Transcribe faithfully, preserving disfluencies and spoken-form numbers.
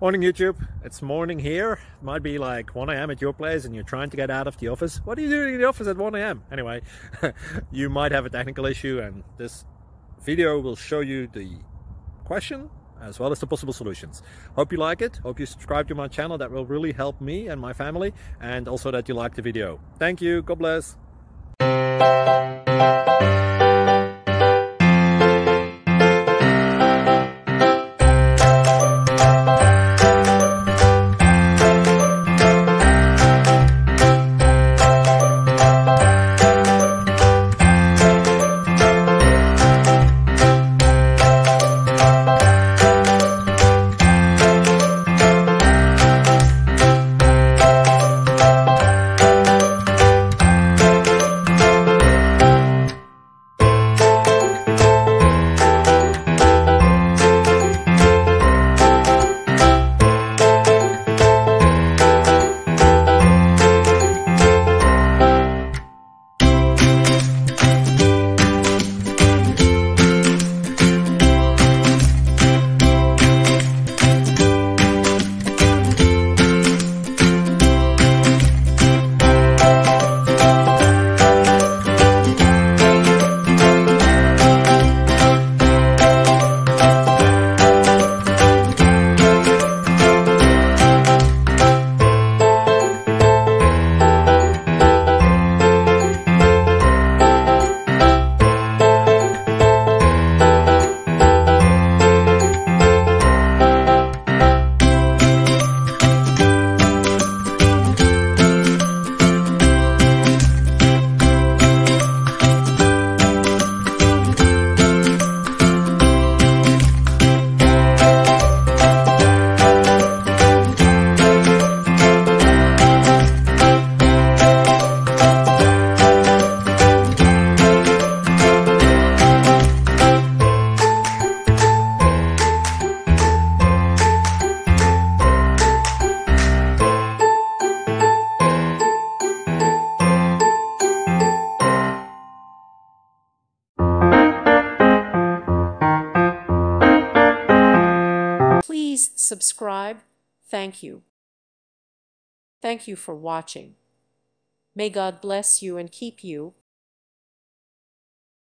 Morning YouTube, it's morning here. It might be like one A M at your place and you're trying to get out of the office. What are you doing in the office at one A M? Anyway, you might have a technical issue and this video will show you the question as well as the possible solutions. Hope you like it, hope you subscribe to my channel. That will really help me and my family, and also that you like the video. Thank you, God bless. Please subscribe. Thank you. Thank you for watching. May God bless you and keep you.